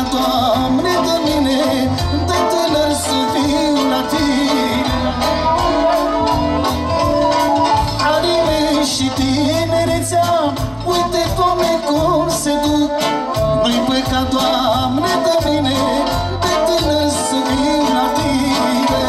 Doamne, de mine, de tânăr să fiu la tine. Anii mei și tinerețea, uite, Doamne, cum se duc. Nu-i păcat, Doamne, de mine, de tânăr să fiu la tine.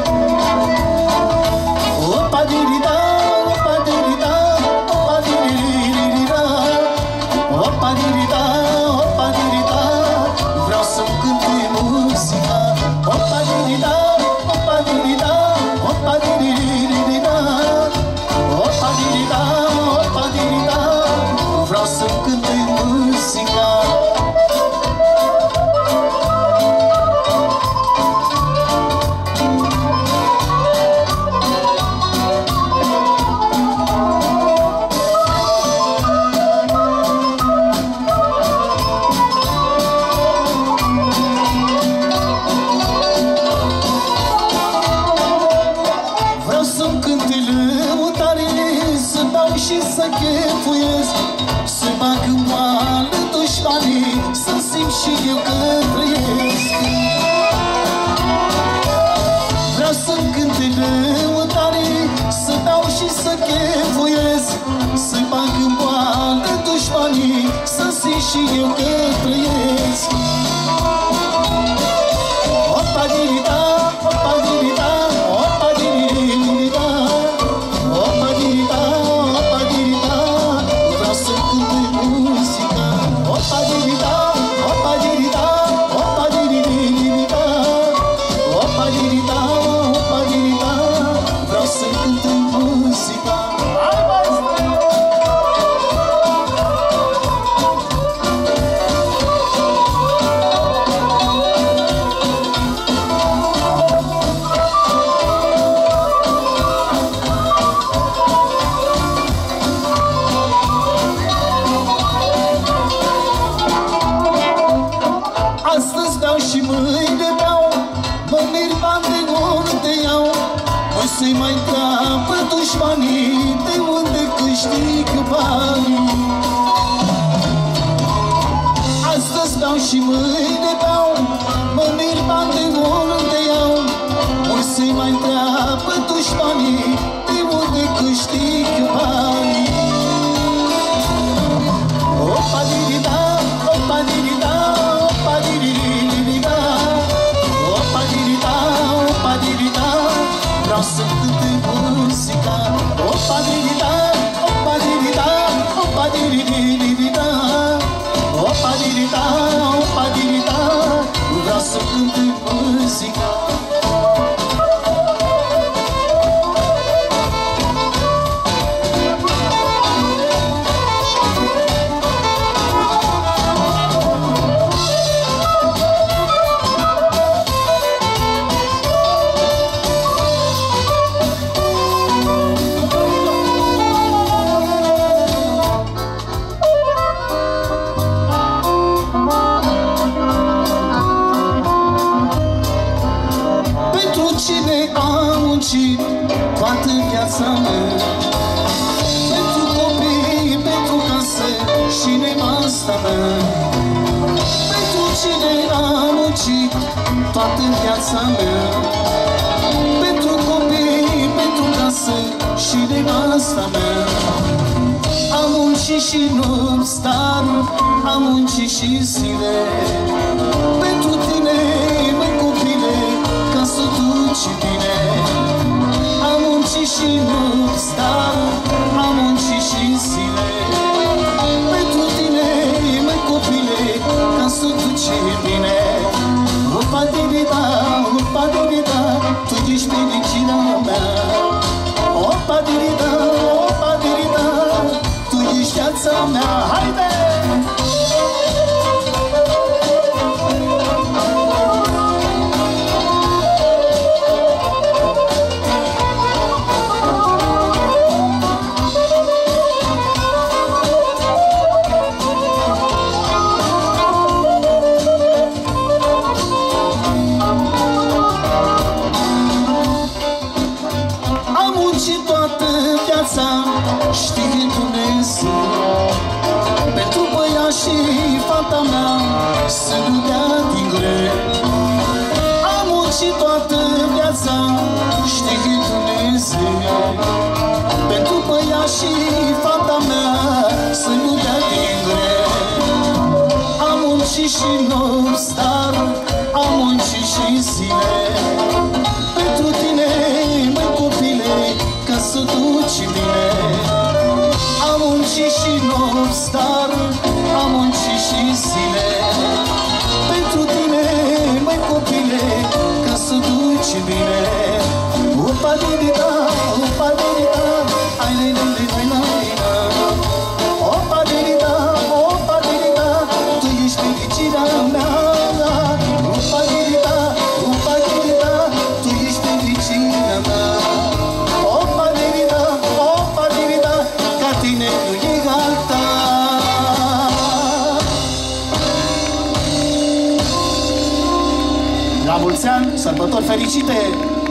Opa, dirida, opa, dirida, opa, dirida, opa, dirida, opa, dirida, vreau să-mi cânte muzica. Opa, dirida, opa, dirida, opa, dirida, opa, dirida, opa, dirida, vreau să-mi cânte muzica. Și să chefuiesc, să bag în moală dușmanii, să simt și eu că trăiesc. Vreau să-mi cânte lăutare, să beau și să chefuiesc, să bag în moală dușmanii, să simt și eu că trăiesc. Opa, dirida, opa, dirida, opa, dirida, opa, dirida, opa, dirida, opa, dirida, opa, dirida, opa, dirida, opa, dirida, vreau să cânt muzica. Astăzi beau și mâine beau, mă mir bani de unde iau. O să-i mai întreabă dușmanii, de unde câștig banii. Astăzi beau și mâine beau, mă mir bani de unde iau. O să-i mai întreabă dușmanii, de unde câștig banii. Opa, dirida, opa, dirida, opa, dirida, opa, dirida, opa, dirida, vreau să cânte muzica. Opa, dirida, opa, dirida, opa, dirida, opa, dirida, opa, dirida, vreau să cânte muzica. Toată viața mea, pentru copii, pentru casă și nevasta mea. Pentru cine am muncit toată viața mea, pentru copii, pentru casă și nevasta mea. Am muncit și nopți, dar am muncit și zile, pentru tine, măi copile, ca să duci bine. Am muncit și nopți, dar am muncit și zile, pentru tine, măi copile, ca să duci bine. Opa, dirida, opa, dirida, tu ești fericirea mea. Opa, dirida, opa, dirida, tu ești viața mea. Haide! Știe Dumnezeu, nopți, dar am muncit și zile pentru tine, măi copile, ca să duci bine. Am muncit și nopți, dar am muncit și zile pentru tine, măi copile, ca să duci bine. Upa di-di-da, upa di-di-da, ai li-li-li-li-li-li-da. Opa di-di-da, opa di-di-da, tu ești fericirea mea. Upa di-di-da, upa di-di-da, tu ești fericirea mea. Opa di-di-da, ca tine nu e alta. La mulți ani, sărbători fericite!